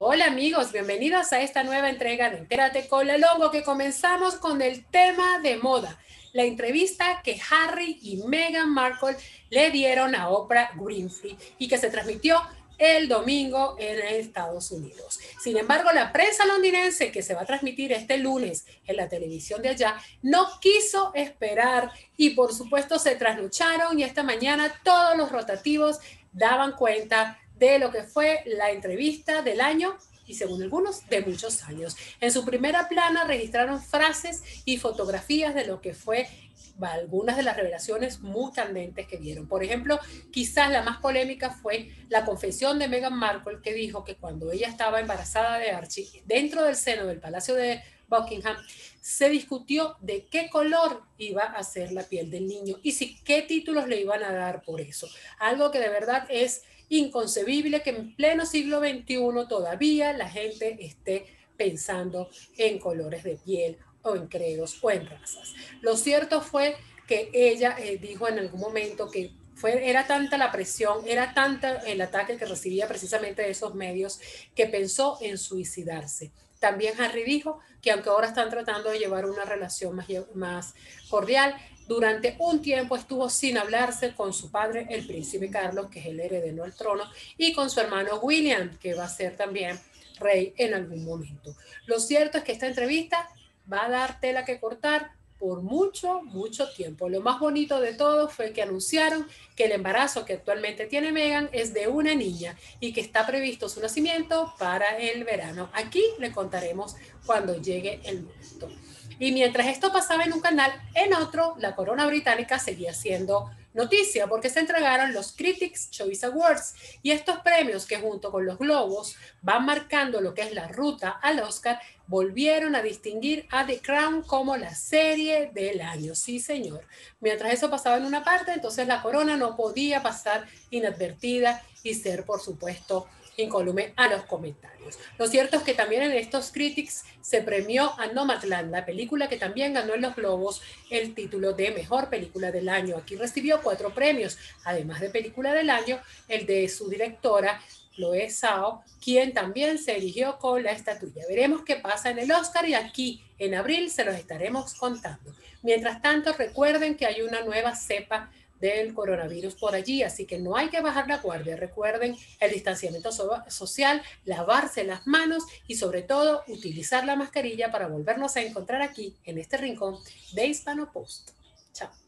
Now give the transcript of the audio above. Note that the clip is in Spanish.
Hola amigos, bienvenidos a esta nueva entrega de Entérate con el Hongo, que comenzamos con el tema de moda, la entrevista que Harry y Meghan Markle le dieron a Oprah Winfrey y que se transmitió el domingo en Estados Unidos. Sin embargo, la prensa londinense, que se va a transmitir este lunes en la televisión de allá, no quiso esperar y por supuesto se trasnocharon, y esta mañana todos los rotativos daban cuenta de lo que fue la entrevista del año y, según algunos, de muchos años. En su primera plana registraron frases y fotografías de lo que fue algunas de las revelaciones muy candentes que vieron. Por ejemplo, quizás la más polémica fue la confesión de Meghan Markle, que dijo que cuando ella estaba embarazada de Archie, dentro del seno del Palacio de Buckingham, se discutió de qué color iba a ser la piel del niño y si qué títulos le iban a dar por eso. Algo que de verdad es inconcebible, que en pleno siglo XXI todavía la gente esté pensando en colores de piel o en credos o en razas. Lo cierto fue que ella dijo en algún momento que era tanta la presión, era tanta el ataque que recibía precisamente de esos medios, que pensó en suicidarse. También Harry dijo que aunque ahora están tratando de llevar una relación más cordial, durante un tiempo estuvo sin hablarse con su padre, el príncipe Carlos, que es el heredero al trono, y con su hermano William, que va a ser también rey en algún momento. Lo cierto es que esta entrevista va a dar tela que cortar por mucho, mucho tiempo. Lo más bonito de todo fue que anunciaron que el embarazo que actualmente tiene Meghan es de una niña y que está previsto su nacimiento para el verano. Aquí le contaremos cuando llegue el momento. Y mientras esto pasaba en un canal, en otro, la corona británica seguía siendo noticia porque se entregaron los Critics' Choice Awards, y estos premios, que junto con los Globos van marcando lo que es la ruta al Oscar, volvieron a distinguir a The Crown como la serie del año. Sí, señor. Mientras eso pasaba en una parte, entonces la corona no podía pasar inadvertida y ser, por supuesto, incólume a los comentarios. Lo cierto es que también en estos Critics se premió a Nomadland, la película que también ganó en los Globos el título de Mejor Película del Año. Aquí recibió 4 premios, además de Película del Año, el de su directora, Chloe Zhao, quien también se erigió con la estatuilla. Veremos qué pasa en el Oscar y aquí en abril se los estaremos contando. Mientras tanto, recuerden que hay una nueva cepa del coronavirus por allí, así que no hay que bajar la guardia. Recuerden el distanciamiento social, lavarse las manos y sobre todo utilizar la mascarilla para volvernos a encontrar aquí en este rincón de Hispano Post. Chao.